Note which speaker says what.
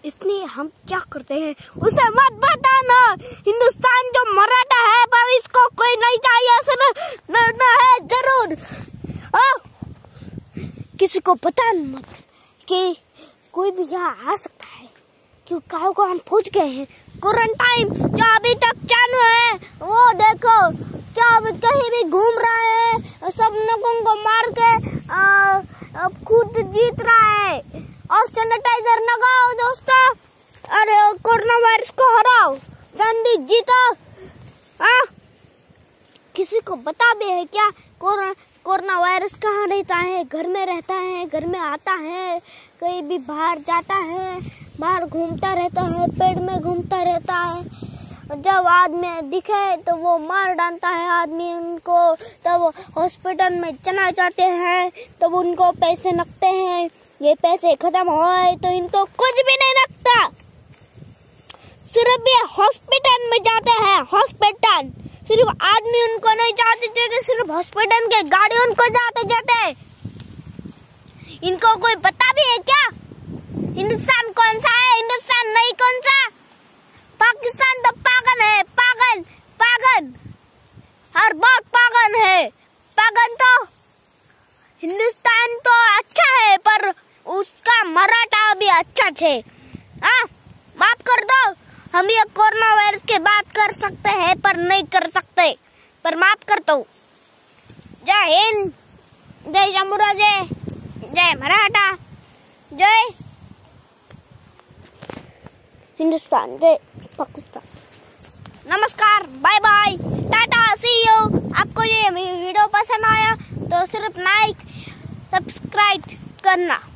Speaker 1: इसलिए हम क्या करते हैं उसे मत बताना। हिंदुस्तान जो मराठा है पर इसको कोई नहीं चाहिए, लड़ना है जरूर। किसी को पता मत कि कोई भी यहाँ आ सकता है, क्योंकि गाँव को हम पहुँच गए हैं। क्वारंटाइन जो अभी तक चालू है वो देखो, क्या अभी कहीं भी घूम रहा है, सब लोगों को मार के अब खुद जीत रहा है। और सैनिटाइजर लगाओ दोस्तों, अरे कोरोना वायरस को हराओ, जल्दी जीतो। किसी को पता भी है क्या कोरोना वायरस कहाँ रहता है? घर में रहता है, घर में आता है, कहीं भी बाहर जाता है, बाहर घूमता रहता है, पेड़ में घूमता रहता है। जब आदमी दिखे तो वो मार डालता है आदमी उनको, तब वो हॉस्पिटल में चला जाते हैं, तब उनको पैसे लगते हैं। ये पैसे खत्म होए तो इनको कुछ भी नहीं लगता, सिर्फ ये हॉस्पिटल में जाते हैं। हॉस्पिटल सिर्फ आदमी उनको नहीं जाते जाते, सिर्फ हॉस्पिटल के गाड़ी उनको जाते जाते। इनको कोई पता भी है क्या हिंदुस्तान कौन सा है? हिंदुस्तान नहीं, कौन सा? पाकिस्तान तो पागल है, पागल पागल, और बहुत पागल है। पागल तो हिंदुस्तान तो अच्छा है पर उसका मराठा भी अच्छा है। माफ कर दो, हम ये कोरोना वायरस की बात कर सकते हैं पर नहीं कर सकते, पर माफ कर दो। जय हिंद, जय साम्राज्य, जय मराठा, जय हिंदुस्तान, जय पाकिस्तान। नमस्कार, bye bye, tata, see you. आपको ये वीडियो पसंद आया तो सिर्फ लाइक सब्सक्राइब करना।